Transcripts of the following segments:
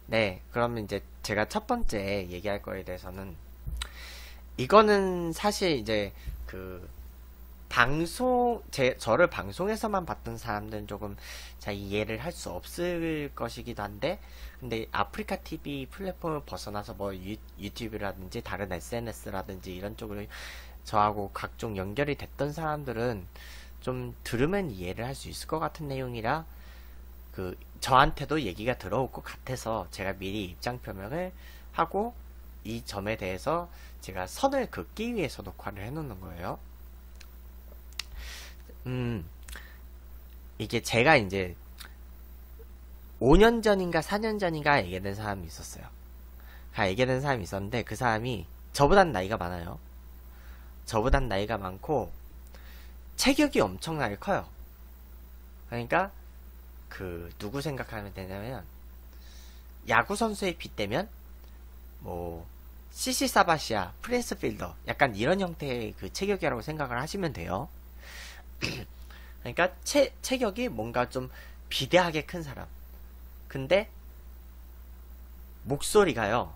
네, 그러면 이제 제가 첫 번째 얘기할 거에 대해서는 이거는 사실 이제 그 저를 방송에서만 봤던 사람들은 조금 잘 이해를 할 수 없을 것이기도 한데, 근데 아프리카 TV 플랫폼을 벗어나서 뭐 유튜브라든지 다른 SNS라든지 이런 쪽으로 저하고 각종 연결이 됐던 사람들은 좀 들으면 이해를 할 수 있을 것 같은 내용이라 저한테도 얘기가 들어올 것 같아서 제가 미리 입장 표명을 하고 이 점에 대해서 제가 선을 긋기 위해서 녹화를 해놓는 거예요. 이게 제가 이제 5년 전인가 4년 전인가 얘기된 사람이 있었어요. 얘기된 사람이 있었는데 그 사람이 저보단 나이가 많아요. 저보단 나이가 많고 체격이 엄청나게 커요. 그러니까 누구 생각하면 되냐면 야구 선수에 빗대면 뭐 CC 사바시아, 프린스 필더 약간 이런 형태의 그 체격이라고 생각을 하시면 돼요. 그러니까 체격이 뭔가 좀 비대하게 큰 사람. 근데 목소리가요.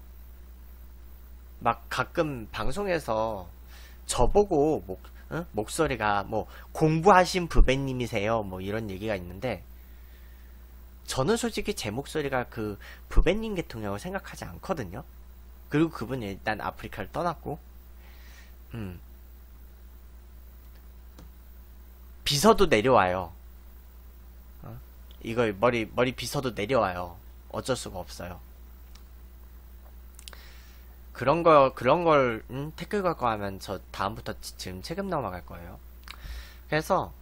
막 가끔 방송에서 저보고 목소리가 뭐 공부하신 부배님이세요 뭐 이런 얘기가 있는데 저는 솔직히 제 목소리가 그 부배님 계통이라고 생각하지 않거든요. 그리고 그분이 일단 아프리카를 떠났고 비서도 내려와요. 이거 머리 비서도 내려와요. 어쩔 수가 없어요. 그런 걸 태클 걸 거 하면 저 다음부터 지금 책임 넘어갈 거예요. 그래서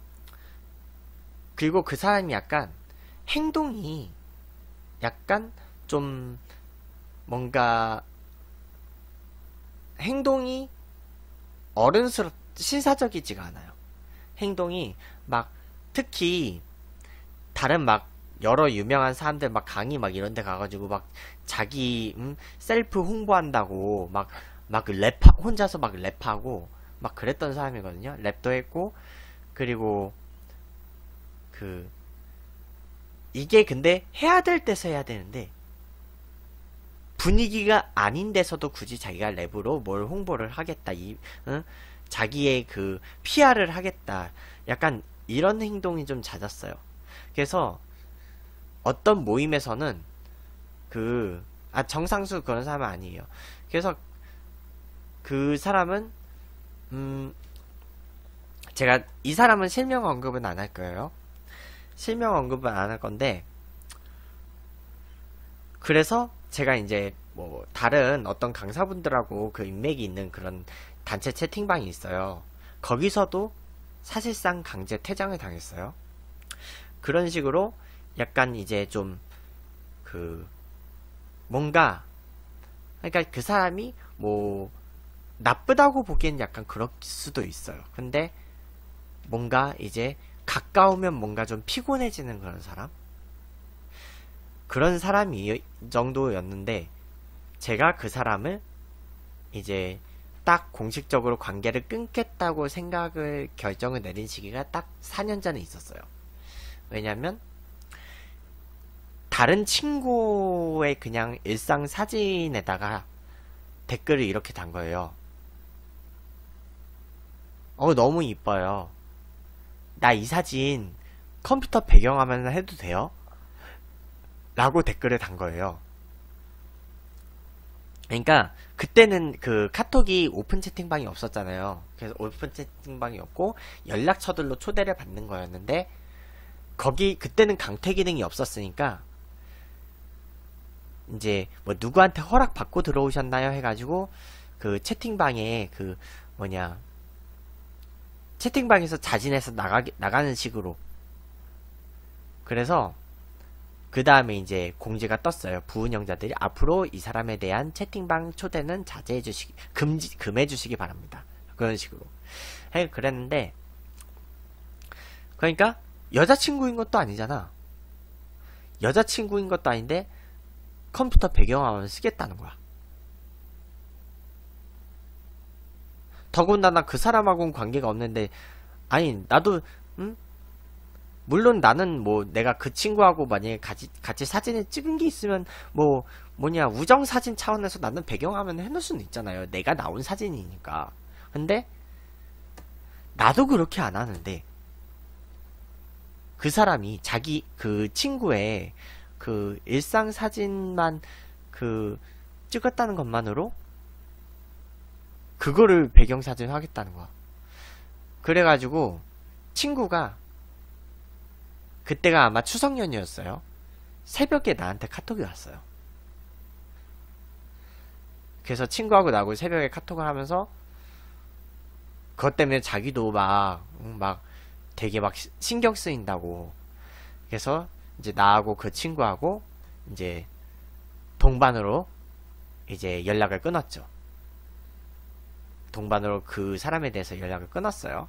그리고 그 사람이 약간 행동이 약간 좀 뭔가 행동이 신사적이지가 않아요. 행동이 막 특히 다른 막 여러 유명한 사람들 막 강의 막 이런 데 가가지고 막 자기 셀프 홍보한다고 막 혼자서 막 랩하고 막 그랬던 사람이거든요. 랩도 했고 그리고 이게 근데 해야 될 때서 해야 되는데 분위기가 아닌 데서도 굳이 자기가 랩으로 뭘 홍보를 하겠다 자기의 PR을 하겠다 약간 이런 행동이 좀 잦았어요. 그래서 어떤 모임에서는 정상수 그런 사람은 아니에요. 그래서 그 사람은 제가 이 사람은 실명 언급은 안 할 거예요. 실명 언급은 안 할 건데 그래서 제가 이제 뭐 다른 어떤 강사분들하고 인맥이 있는 그런 단체 채팅방이 있어요. 거기서도 사실상 강제 퇴장을 당했어요. 그런 식으로 약간 이제 좀 뭔가 그러니까 그 사람이 뭐 나쁘다고 보기엔 약간 그럴 수도 있어요. 근데 뭔가 이제 가까우면 뭔가 좀 피곤해지는 그런 사람이 정도였는데 제가 그 사람을 이제 딱 공식적으로 관계를 끊겠다고 결정을 내린 시기가 딱 4년 전에 있었어요. 왜냐면 다른 친구의 그냥 일상 사진에다가 댓글을 이렇게 단 거예요. 너무 이뻐요. 나 이 사진 컴퓨터 배경화면 해도 돼요? 라고 댓글을 단 거예요. 그러니까 그때는 카톡이 오픈 채팅방이 없었잖아요. 그래서 오픈 채팅방이 없고 연락처들로 초대를 받는 거였는데 그때는 강퇴 기능이 없었으니까 이제 뭐 누구한테 허락 받고 들어오셨나요 해가지고 채팅방에 채팅방에서 자진해서 나가는 식으로. 그래서 그 다음에 이제 공지가 떴어요. 부운영자들이 앞으로 이 사람에 대한 채팅방 초대는 금해주시기 바랍니다. 그런 식으로. 그랬는데 그러니까 여자친구인 것도 아니잖아. 여자친구인 것도 아닌데 컴퓨터 배경화면 쓰겠다는 거야. 더군다나 그 사람하고는 관계가 없는데 아니 나도 물론 나는 뭐 내가 그 친구하고 만약에 같이 사진을 찍은 게 있으면 뭐 뭐냐 우정 사진 차원에서 나는 배경화면 해놓을 수는 있잖아요. 내가 나온 사진이니까. 근데 나도 그렇게 안 하는데 그 사람이 자기 그 친구의 그 일상 사진만 그 찍었다는 것만으로 그거를 배경사진 하겠다는 거야. 그래가지고 친구가 그때가 아마 추석 연휴였어요. 새벽에 나한테 카톡이 왔어요. 그래서 친구하고 나하고 새벽에 카톡을 하면서 그것 때문에 자기도 막 되게 막 신경 쓰인다고. 그래서 이제 나하고 그 친구하고 이제 동반으로 이제 연락을 끊었죠. 동반으로 그 사람에 대해서 연락을 끊었어요.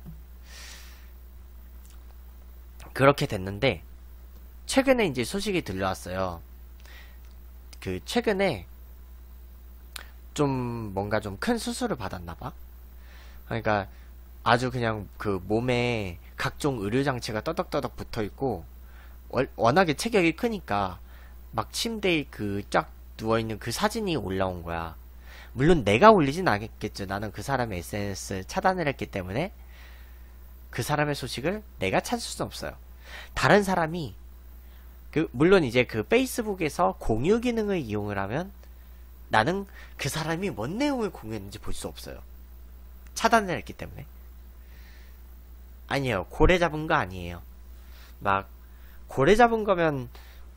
그렇게 됐는데 최근에 이제 소식이 들려왔어요. 그 최근에 좀 뭔가 좀 큰 수술을 받았나봐. 그러니까 아주 그냥 그 몸에 각종 의료장치가 떠덕떠덕 붙어있고 워낙에 체격이 크니까 막 침대에 그 쫙 누워있는 그 사진이 올라온 거야. 물론 내가 올리진 않겠죠. 나는 그 사람의 SNS 차단을 했기 때문에 그 사람의 소식을 내가 찾을 수는 없어요. 다른 사람이 물론 이제 그 페이스북에서 공유 기능을 이용을 하면 나는 그 사람이 뭔 내용을 공유했는지 볼 수 없어요. 차단을 했기 때문에. 아니에요. 고래 잡은 거 아니에요. 막 고래 잡은 거면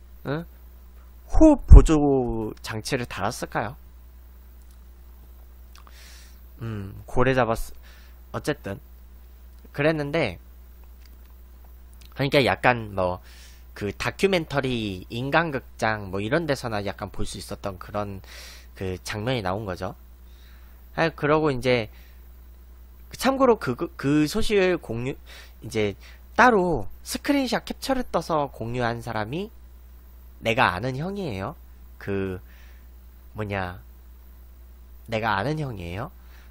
호흡 보조 장치를 달았을까요? 고래 잡았어. 어쨌든 그랬는데 그러니까 약간 뭐 그 다큐멘터리 인간극장 뭐 이런 데서나 약간 볼 수 있었던 그런 그 장면이 나온 거죠. 그러고 이제 참고로 그 소식을 이제 따로 스크린샷 캡처를 떠서 공유한 사람이 내가 아는 형이에요. 내가 아는 형이에요.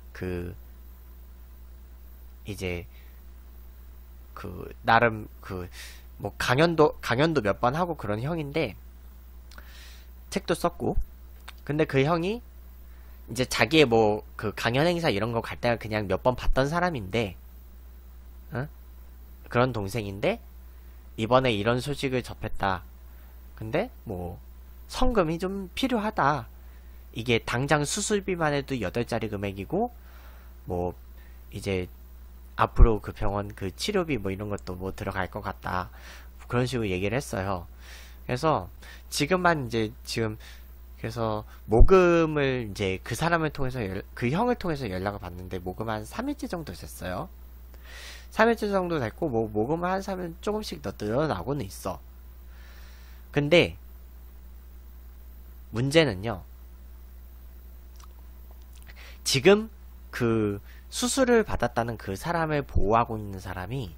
이제 나름 뭐 강연도 몇 번 하고 그런 형인데 책도 썼고. 근데 그 형이 이제 자기의 뭐 그 강연 행사 이런 거 갈 때가 그냥 몇 번 봤던 사람인데 그런 동생인데 이번에 이런 소식을 접했다. 근데 뭐 성금이 좀 필요하다. 이게 당장 수술비만 해도 8자리 금액이고 뭐 이제 앞으로 그 병원 그 치료비 뭐 이런 것도 뭐 들어갈 것 같다. 그런 식으로 얘기를 했어요. 그래서 그래서 모금을 이제 그 사람을 통해서 그 형을 통해서 연락을 받는데 모금 한 3일째 정도 됐어요. 3일째 정도 됐고 뭐 모금을 한 3일 조금씩 더 늘어나고는 있어. 근데 문제는요. 지금 그 수술을 받았다는 그 사람을 보호하고 있는 사람이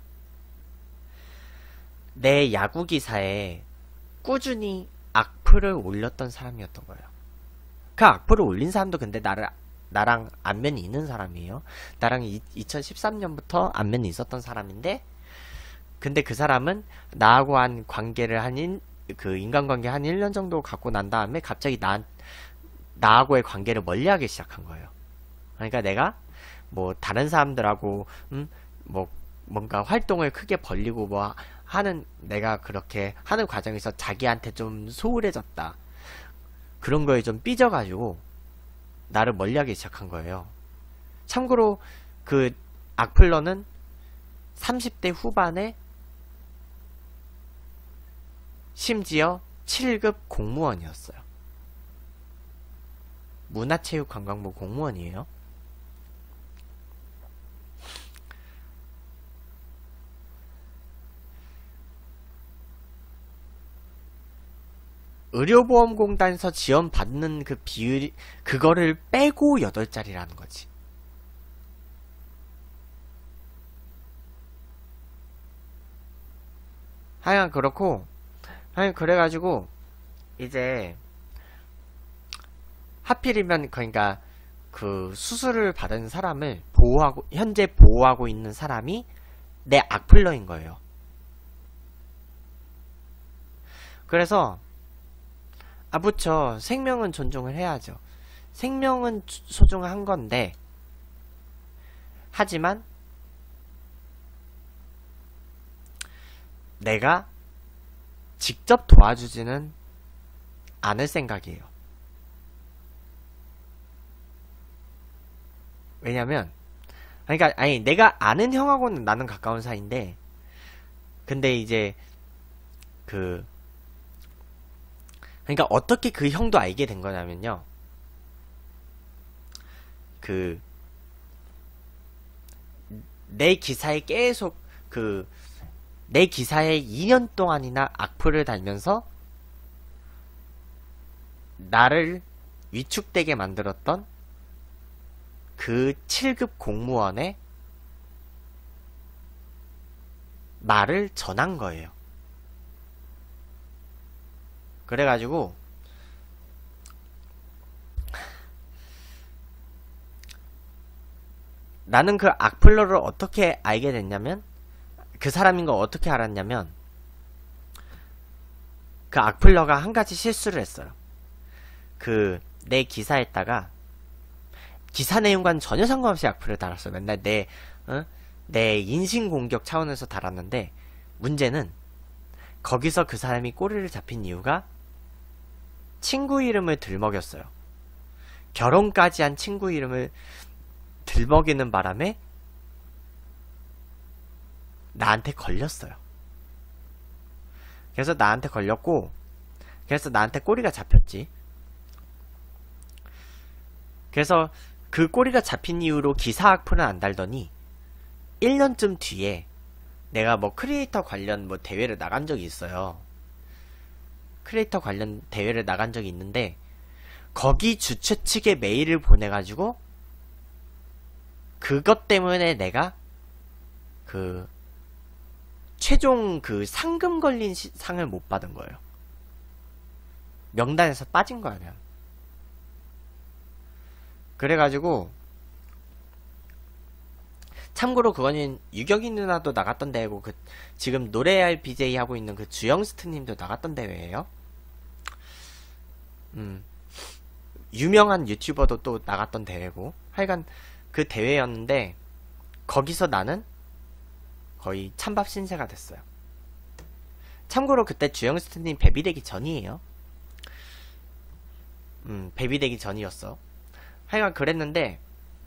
내 야구 기사에 꾸준히 악플을 올렸던 사람이었던 거예요. 그 악플을 올린 사람도 근데 나랑 안면이 있는 사람이에요. 나랑 2013년부터 안면이 있었던 사람인데 근데 그 사람은 나하고 한 관계를 그 인간관계 한 1년 정도 갖고 난 다음에 갑자기 나하고의 관계를 멀리하기 시작한 거예요. 그러니까 내가 뭐 다른 사람들하고 뭐 뭔가 활동을 크게 벌리고 뭐 내가 그렇게 하는 과정에서 자기한테 좀 소홀해졌다. 그런 거에 좀 삐져가지고 나를 멀리하기 시작한 거예요. 참고로 그 악플러는 30대 후반에 심지어 7급 공무원이었어요. 문화체육관광부 공무원이에요. 의료보험공단에서 지원받는 그 비율이 그거를 빼고 8자리라는 거지. 하여간 그렇고 그래가지고 이제 하필이면 그러니까 그 수술을 받은 사람을 현재 보호하고 있는 사람이 내 악플러인 거예요. 그래서 그쵸. 생명은 존중을 해야죠. 생명은 소중한 건데, 하지만 내가 직접 도와주지는 않을 생각이에요. 왜냐면 그러니까 아니 내가 아는 형하고는 나는 가까운 사이인데, 근데 이제 그러니까 어떻게 그 형도 알게 된 거냐면요, 내 기사에 계속 내 기사에 2년 동안이나 악플을 달면서 나를 위축되게 만들었던 그 7급 공무원의 말을 전한 거예요. 그래가지고 나는 그 악플러를 어떻게 알게 됐냐면, 그 사람인 거 어떻게 알았냐면, 그 악플러가 한 가지 실수를 했어요. 내 기사에다가 기사 내용과는 전혀 상관없이 악플을 달았어요. 맨날 내 인신공격 차원에서 달았는데, 문제는 거기서 그 사람이 꼬리를 잡힌 이유가 친구 이름을 들먹였어요. 결혼까지 한 친구 이름을 들먹이는 바람에 나한테 걸렸어요. 그래서 나한테 걸렸고, 그래서 나한테 꼬리가 잡혔지. 그래서 그 꼬리가 잡힌 이후로 기사 악플은 안 달더니 1년쯤 뒤에 내가 뭐 크리에이터 관련 뭐 대회를 나간 적이 있어요. 크리에이터 관련 대회를 나간 적이 있는데, 거기 주최 측에 메일을 보내가지고 그것 때문에 내가 최종 상금 걸린 상을 못 받은 거예요. 명단에서 빠진 거야, 그냥. 그래가지고, 참고로 그거는 유경이 누나도 나갔던 대회고, 지금 노래할 BJ 하고 있는 주영스트님도 나갔던 대회예요. 유명한 유튜버도 또 나갔던 대회고, 하여간 그 대회였는데, 거기서 나는 거의 찬밥 신세가 됐어요. 참고로 그때 주영스트님 베비 되기 전이에요. 베비 되기 전이었어. 하여간 그랬는데,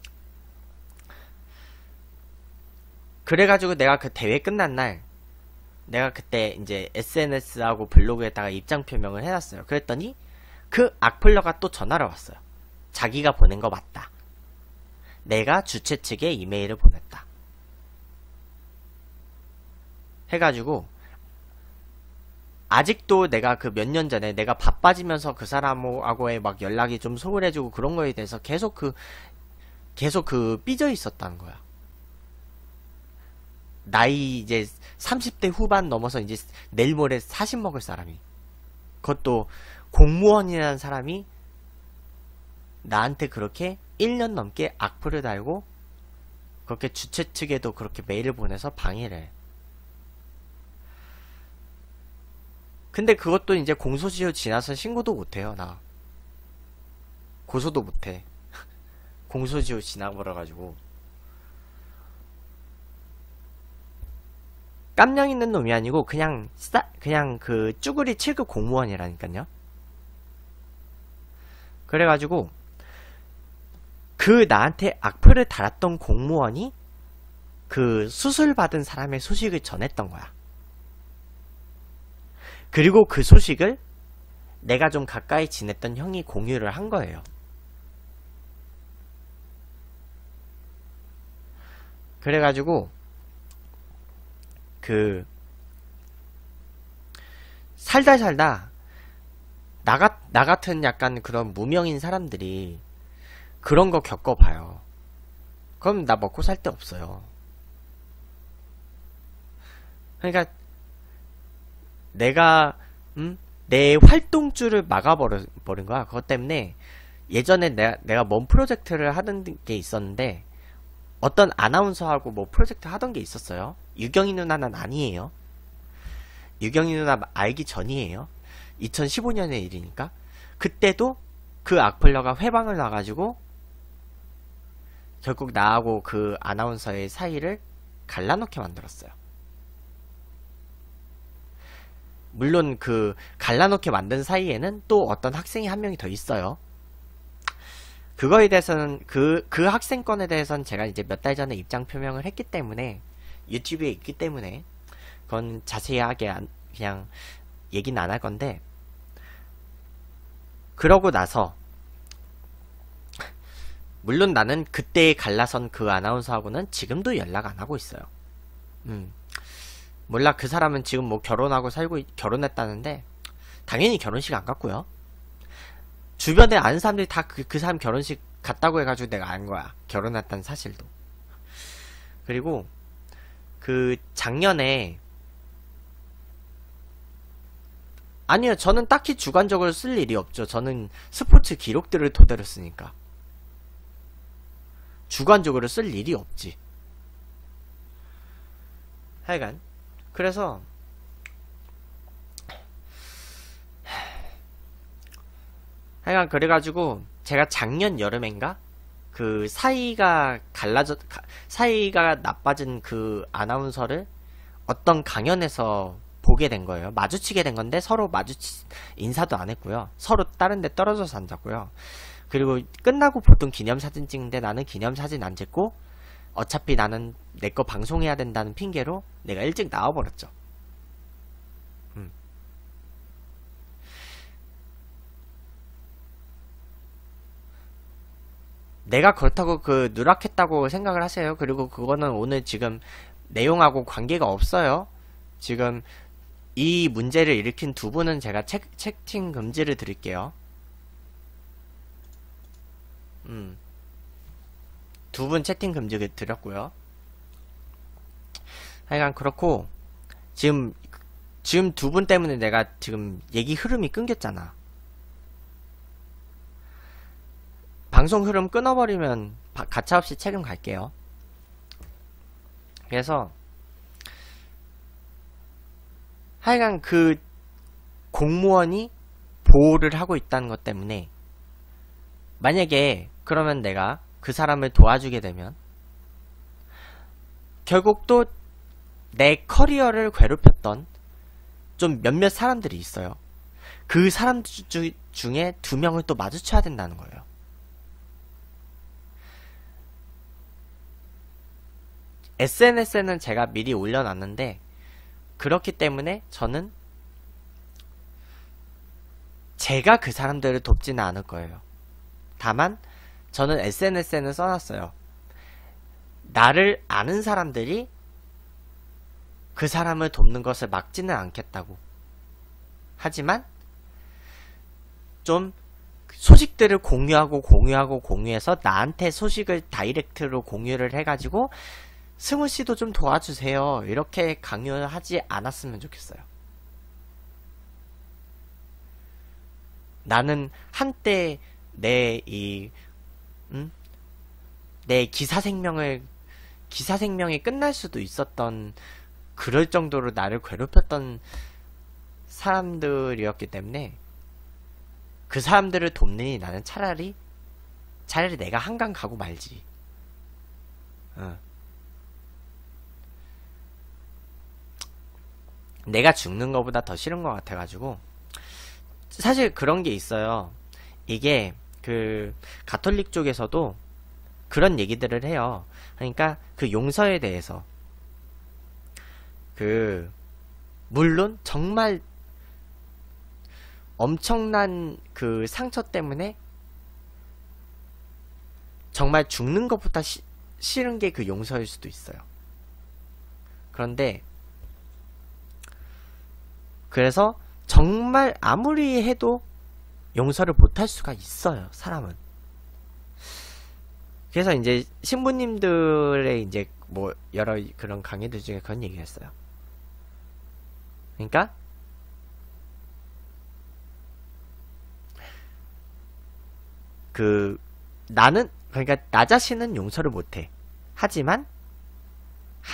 그래가지고 내가 그 대회 끝난 날, 내가 그때 이제 SNS하고 블로그에다가 입장 표명을 해놨어요. 그랬더니 그 악플러가 또 전화를 왔어요. 자기가 보낸 거 맞다. 내가 주최 측에 이메일을 보냈다. 해가지고 아직도 내가 몇 년 전에 내가 바빠지면서 그 사람하고의 막 연락이 좀 소홀해지고 그런 거에 대해서 계속 삐져 있었다는 거야. 나이 이제 30대 후반 넘어서 이제 내일 모레 40 먹을 사람이, 그것도 공무원이라는 사람이 나한테 그렇게 1년 넘게 악플을 달고 그렇게 주최 측에도 그렇게 메일을 보내서 방해를 해. 근데 그것도 이제 공소시효 지나서 신고도 못해요. 나 고소도 못해. 공소시효 지나버려가지고. 깜냥 있는 놈이 아니고 그냥 그 쭈구리 7급 공무원이라니까요. 그래가지고 나한테 악플을 달았던 공무원이 그 수술 받은 사람의 소식을 전했던 거야. 그리고 그 소식을 내가 좀 가까이 지냈던 형이 공유를 한 거예요. 그래가지고 살다 나 같은 약간 그런 무명인 사람들이 그런 거 겪어봐요. 그럼 나 먹고 살 데 없어요. 그러니까 내가 내 활동줄을 막아버린 거야. 그것 때문에 예전에 내가 뭔 프로젝트를 하던 게 있었는데, 어떤 아나운서하고 뭐 프로젝트 하던 게 있었어요. 유경이 누나는 아니에요. 유경이 누나 알기 전이에요. 2015년의 일이니까. 그때도 그 악플러가 회방을 놔가지고 결국 나하고 그 아나운서의 사이를 갈라놓게 만들었어요. 물론 그 갈라놓게 만든 사이에는 또 어떤 학생이 한 명이 더 있어요. 그거에 대해서는 그 학생 건에 대해서는 제가 이제 몇 달 전에 입장 표명을 했기 때문에, 유튜브에 있기 때문에 그건 자세하게 그냥 얘기는 안 할 건데, 그러고 나서 물론 나는 그때 갈라선 그 아나운서하고는 지금도 연락 안 하고 있어요. 몰라, 그 사람은 지금 뭐 결혼하고 결혼했다는데 당연히 결혼식 안 갔고요. 주변에 아는 사람들이 다 그 사람 결혼식 갔다고 해가지고 내가 안 거야. 결혼했다는 사실도. 그리고 그 작년에, 아니요, 저는 딱히 주관적으로 쓸 일이 없죠. 저는 스포츠 기록들을 토대로 쓰니까 주관적으로 쓸 일이 없지. 하여간 그래서 그래가지고 제가 작년 여름엔가 그 사이가 나빠진 그 아나운서를 어떤 강연에서 보게 된 거예요. 마주치게 된 건데 서로 인사도 안 했고요. 서로 다른 데 떨어져서 앉았고요. 그리고 끝나고 보통 기념사진 찍는데 나는 기념사진 안 찍고 어차피 나는 내 거 방송해야 된다는 핑계로 내가 일찍 나와버렸죠. 내가 그렇다고 그 누락했다고 생각을 하세요. 그리고 그거는 오늘 지금 내용하고 관계가 없어요. 지금 이 문제를 일으킨 두 분은 제가 채팅 금지를 드릴게요. 두 분 채팅 금지 드렸고요. 하여간 그렇고, 지금 두 분 때문에 내가 지금 얘기 흐름이 끊겼잖아. 방송 흐름 끊어버리면 가차없이 책임 갈게요. 그래서 하여간 그 공무원이 보호를 하고 있다는 것 때문에, 만약에 그러면 내가 그 사람을 도와주게 되면 결국 또 내 커리어를 괴롭혔던 좀 몇몇 사람들이 있어요. 그 사람들 중에 2명을 또 마주쳐야 된다는 거예요. SNS에는 제가 미리 올려놨는데, 그렇기 때문에 저는 제가 그 사람들을 돕지는 않을 거예요. 다만 저는 SNS에는 써놨어요. 나를 아는 사람들이 그 사람을 돕는 것을 막지는 않겠다고. 하지만 좀 소식들을 공유해서 나한테 소식을 다이렉트로 공유를 해가지고 승우씨도 좀 도와주세요, 이렇게 강요하지 않았으면 좋겠어요. 나는 한때 내 기사 생명이 끝날 수도 있었던, 그럴 정도로 나를 괴롭혔던 사람들이었기 때문에 그 사람들을 돕느니 나는 차라리 내가 한강 가고 말지. 내가 죽는 것보다 더 싫은 것 같아가지고. 사실 그런 게 있어요. 이게 그 가톨릭 쪽에서도 그런 얘기들을 해요. 그러니까 그 용서에 대해서, 물론 정말 엄청난 그 상처 때문에 정말 죽는 것보다 싫은 게 그 용서일 수도 있어요. 그런데 그래서 정말 아무리 해도 용서를 못할 수가 있어요, 사람은. 그래서 이제 신부님들의 이제 뭐 여러 그런 강의들 중에 그런 얘기를 했어요. 그러니까 그러니까 나 자신은 용서를 못해. 하지만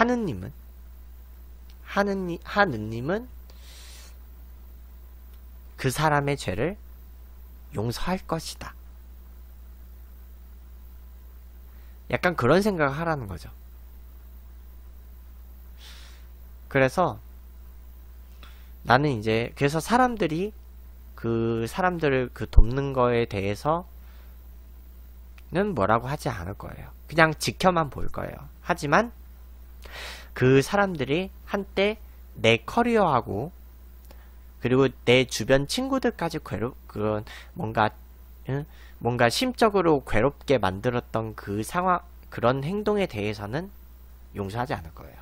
하느님은 그 사람의 죄를 용서할 것이다. 약간 그런 생각을 하라는 거죠. 그래서 나는 이제 그래서 사람들이 그 사람들을 그 돕는 거에 대해서는 뭐라고 하지 않을 거예요. 그냥 지켜만 볼 거예요. 하지만 그 사람들이 한때 내 커리어하고 그리고 내 주변 친구들까지 그런 뭔가 심적으로 괴롭게 만들었던 그 상황, 그런 행동에 대해서는 용서하지 않을 거예요.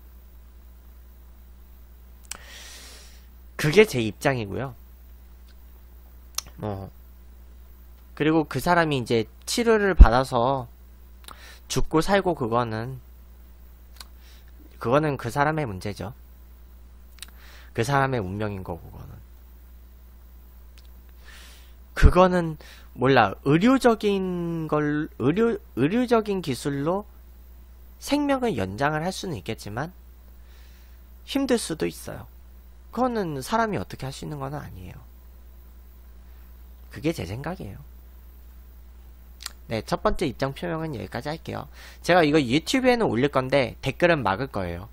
그게 제 입장이고요. 그리고 그 사람이 이제 치료를 받아서 죽고 살고 그거는 그 사람의 문제죠. 그 사람의 운명인 거고, 그거는 몰라. 의료적인 기술로 생명을 연장을 할 수는 있겠지만 힘들 수도 있어요. 그거는 사람이 어떻게 할 수 있는 건 아니에요. 그게 제 생각이에요. 네, 첫 번째 입장 표명은 여기까지 할게요. 제가 이거 유튜브에는 올릴 건데 댓글은 막을 거예요.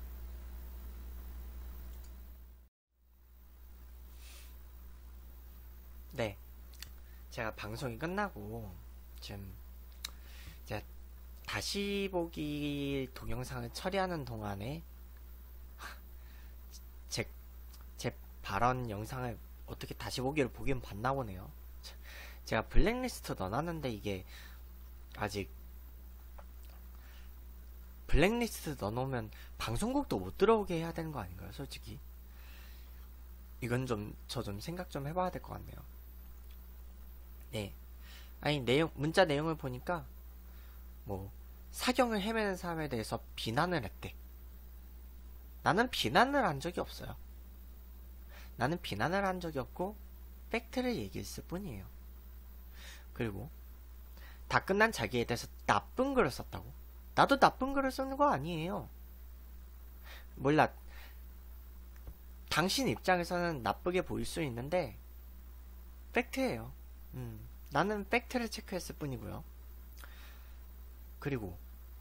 네, 제가 방송이 끝나고 지금 제가 다시 보기 동영상을 처리하는 동안에 제 발언 영상을 어떻게 다시 보기를 보긴 봤나 보네요. 제가 블랙리스트 넣어놨는데 이게 아직 블랙리스트 넣어놓으면 방송국도 못 들어오게 해야 되는 거 아닌가요? 솔직히 이건 저 좀 생각 좀 해봐야 될 것 같네요. 네, 아니 문자 내용을 보니까 뭐 사경을 헤매는 사람에 대해서 비난을 했대. 나는 비난을 한 적이 없어요. 나는 비난을 한 적이 없고 팩트를 얘기했을 뿐이에요. 그리고 다 끝난 자기에 대해서 나쁜 글을 썼다고? 나도 나쁜 글을 쓰는 거 아니에요. 몰라. 당신 입장에서는 나쁘게 보일 수 있는데 팩트예요. 나는 팩트를 체크했을 뿐이고요. 그리고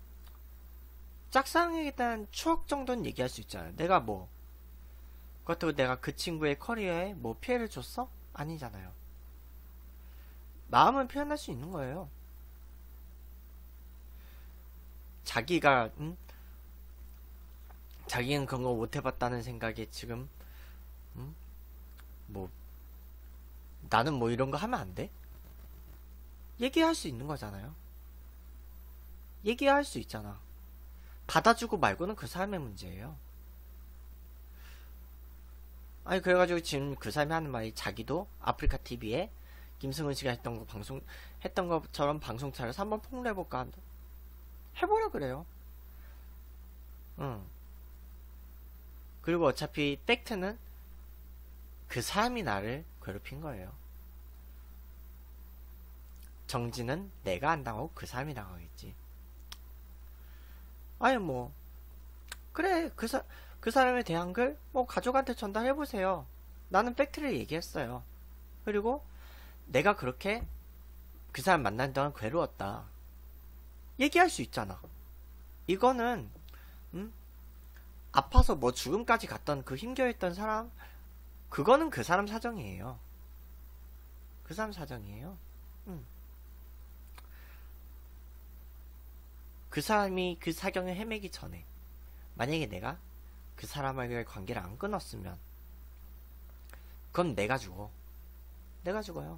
짝사랑에 대한 추억 정도는 얘기할 수 있잖아요. 그렇다고 내가 그 친구의 커리어에 뭐 피해를 줬어? 아니잖아요. 마음은 표현할 수 있는 거예요. 자기가 자기는 그런 거 못 해봤다는 생각에 지금 뭐 나는 뭐 이런 거 하면 안 돼? 얘기할 수 있는 거잖아요. 얘기할 수 있잖아. 받아주고 말고는 그 사람의 문제예요. 아니 그래가지고 지금 그 사람이 하는 말이 자기도 아프리카 TV에 김승훈 씨가 했던 것처럼 방송 차려서 한번 폭로해볼까 해보라 그래요. 그리고 어차피 팩트는 그 사람이 나를 괴롭힌 거예요. 정지는 내가 안 당하고 그 사람이 당하겠지. 아니 뭐 그래 그 사람에 대한 글 뭐 가족한테 전달해보세요. 나는 팩트를 얘기했어요. 그리고 내가 그렇게 그 사람 만난 동안 괴로웠다. 얘기할 수 있잖아. 이거는 아파서 뭐 죽음까지 갔던 그 힘겨웠던 사람 그거는 그 사람 사정이에요. 그 사람 사정이에요. 그 사람이 그 사경을 헤매기 전에 만약에 내가 그 사람과의 관계를 안 끊었으면 그건 내가 죽어. 내가 죽어요.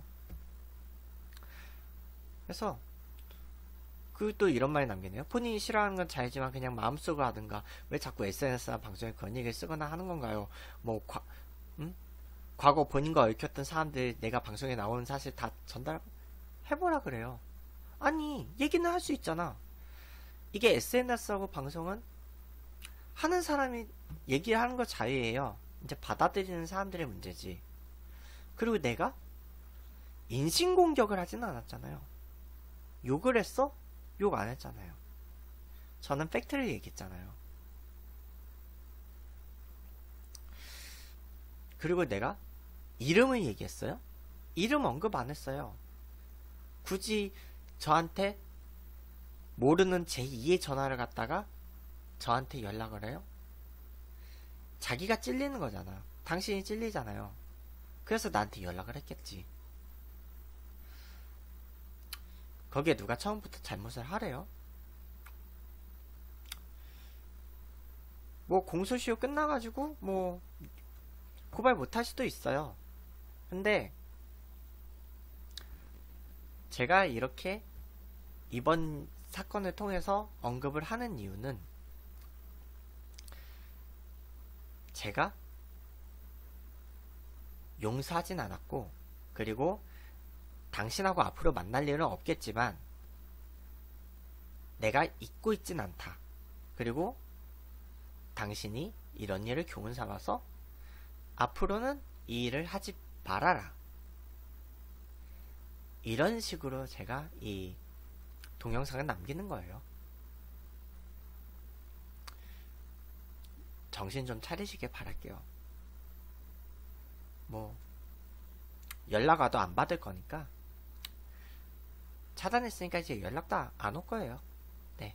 그래서 또 이런 말이 남기네요. 본인이 싫어하는 건 잘지만 그냥 마음속으로 하든가 왜 자꾸 SNS나 방송에 그런 얘기를 쓰거나 하는 건가요? 뭐 과거 본인과 얽혔던 사람들 내가 방송에 나오는 사실 다 해보라 그래요. 아니 얘기는 할 수 있잖아. 이게 SNS하고 방송은 하는 사람이 얘기하는 거 자유예요. 이제 받아들이는 사람들의 문제지. 그리고 내가 인신공격을 하진 않았잖아요. 욕을 했어? 욕 안 했잖아요. 저는 팩트를 얘기했잖아요. 그리고 내가 이름을 얘기했어요? 이름 언급 안 했어요. 굳이 저한테 모르는 제2의 전화를 갖다가 저한테 연락을 해요? 자기가 찔리는 거잖아. 당신이 찔리잖아요. 그래서 나한테 연락을 했겠지. 거기에 누가 처음부터 잘못을 하래요? 뭐 공소시효 끝나가지고 뭐 고발 못할 수도 있어요. 근데 제가 이렇게 이번 사건을 통해서 언급을 하는 이유는 제가 용서하진 않았고, 그리고 당신하고 앞으로 만날 일은 없겠지만 내가 잊고 있진 않다. 그리고 당신이 이런 일을 교훈 삼아서 앞으로는 이 일을 하지 말아라. 이런 식으로 제가 이 동영상을 남기는 거예요. 정신 좀 차리시길 바랄게요. 뭐 연락 와도 안 받을 거니까 차단했으니까 이제 연락도 안 올 거예요. 네,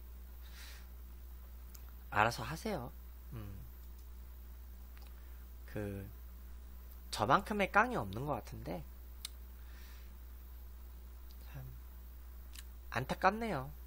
알아서 하세요. 저만큼의 깡이 없는 것 같은데 참 안타깝네요.